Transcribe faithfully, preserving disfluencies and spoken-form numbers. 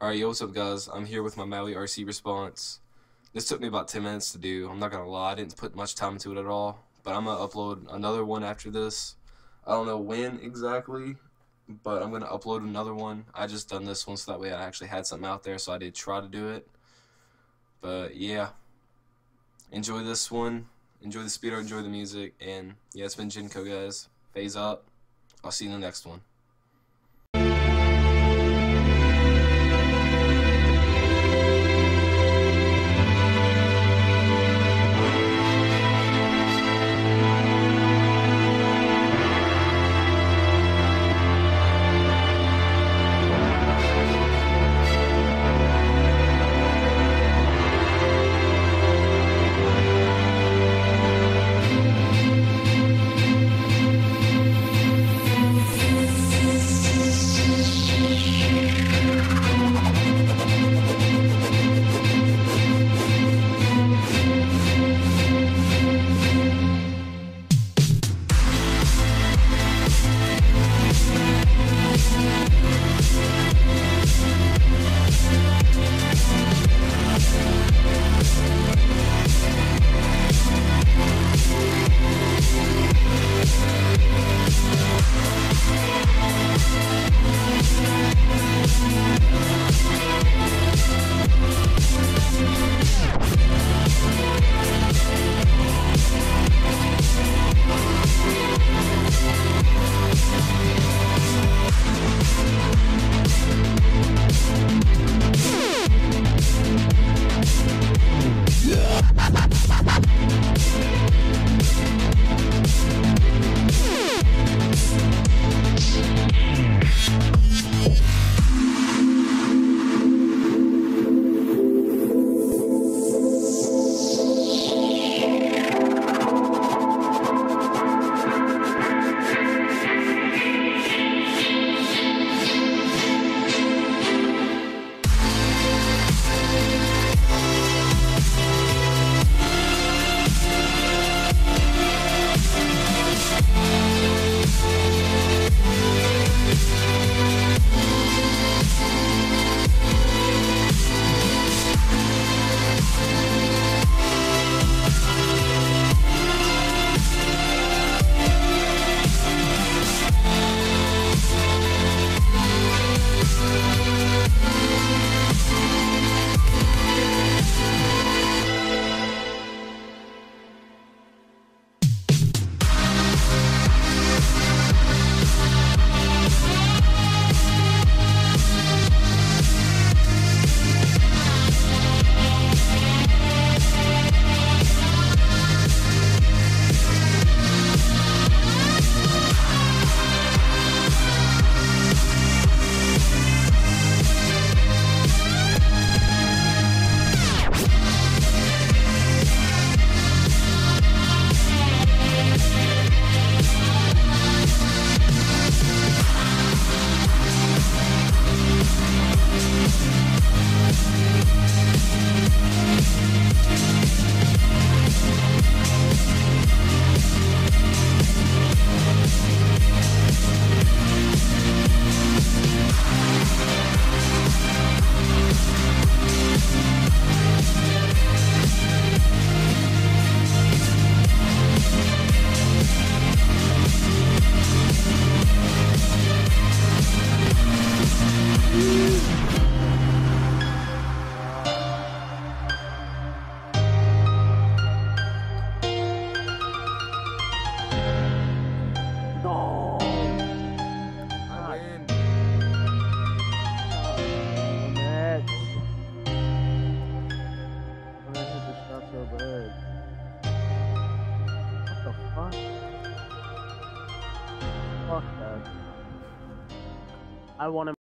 Alright, yo, what's up guys? I'm here with my Maui R C response. This took me about ten minutes to do. I'm not gonna lie, I didn't put much time into it at all. But I'm gonna upload another one after this. I don't know when exactly, but I'm gonna upload another one. I just done this one so that way I actually had something out there, so I did try to do it. But yeah, enjoy this one. Enjoy the speed art, enjoy the music, and yeah, it's been Jinko guys. Phase up. I'll see you in the next one. I want to